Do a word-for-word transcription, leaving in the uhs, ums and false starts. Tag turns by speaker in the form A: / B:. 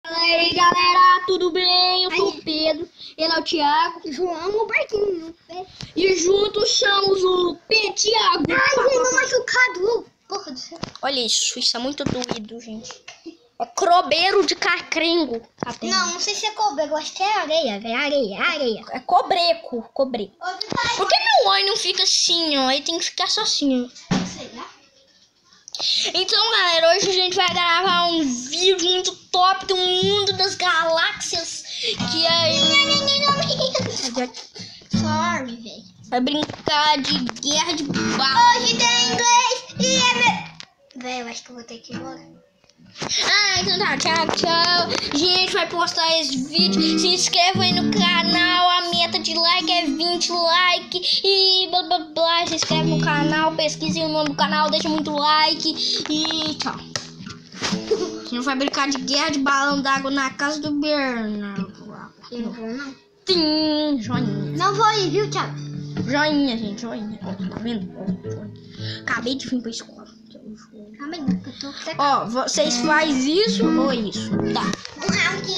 A: E aí galera, tudo bem? Eu sou o Pedro, ele é o Thiago,
B: João, o Barquinho.
A: e juntos somos o P. Thiago.
B: Ai, meu machucado. Porra do céu.
A: Olha isso, isso é muito doído, gente. É crobeiro de cacrengo. Tá tendo.
B: Não, não sei se é cobre, eu acho que é areia, velho. Areia, areia.
A: É cobreco, cobreco. Por que meu olho não fica assim, ó? Aí tem que ficar só assim, ó.
B: Sei lá.
A: Então, galera, hoje a gente vai gravar um vídeo muito top do mundo das galáxias. Que aí...
B: Sorry, velho.
A: Vai brincar de guerra de bala.
B: Hoje tem inglês e é meu... Velho, eu acho que eu vou ter que ir embora.
A: Ah, então tá, tchau, tchau. A gente vai postar esse vídeo. Se inscreva aí no canal. A meta de like é vinte likes. E blá blá blá. Se inscreve no canal. Pesquise o nome do canal. Deixa muito like. E tchau. A gente vai brincar de guerra de balão d'água na casa do Bernardo.
B: Eu não vou, não.
A: Sim, joinha.
B: Não vou ir, viu, Thiago?
A: Joinha, gente, joinha. Ó, tá vendo? Ó, joinha. Acabei de vir pra escola.
B: Calma aí, que eu tô...
A: Ó, vocês fazem isso ou isso? Tá.
B: Um round